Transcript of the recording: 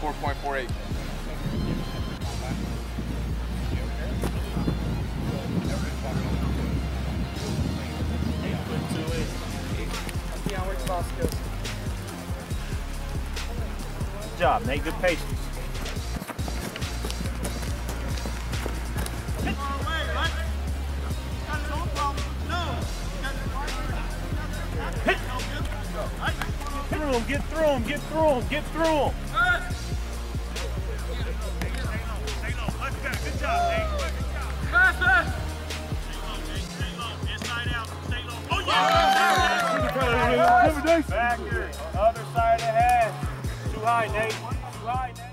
4.48. Good job, Nate. Good patience. Get through him, get through him, get through him. Stay low, let's go. Good job, Nate. Stay low, inside out, stay low. Oh, yeah! Back here, other side of the head. Too high, Nate. Too high, Nate.